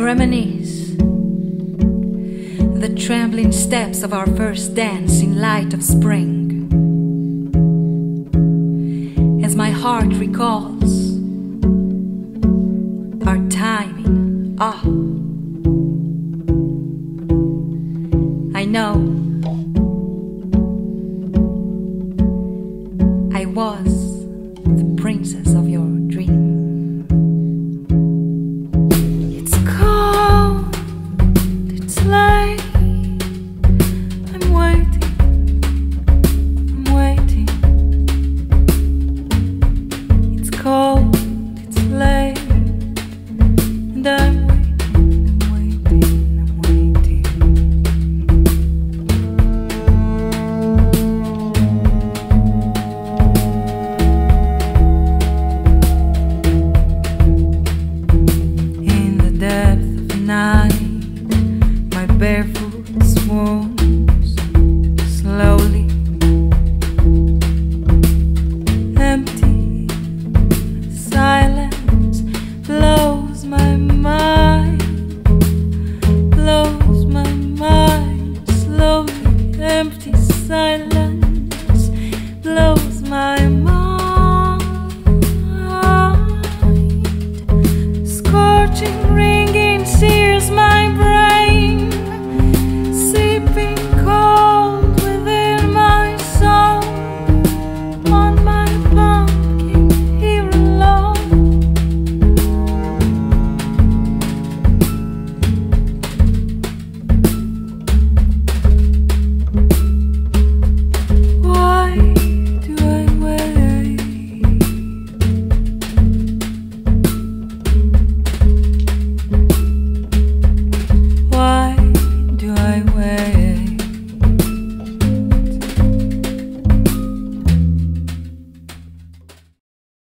reminisce the trembling steps of our first dance in light of spring. As my heart recalls our timing, I know I was the princess of your dream. It's cold, it's late, I'm waiting, it's cold, it's late, and I'm barefoot swoons slowly, empty silence blows my mind, slowly, empty silence.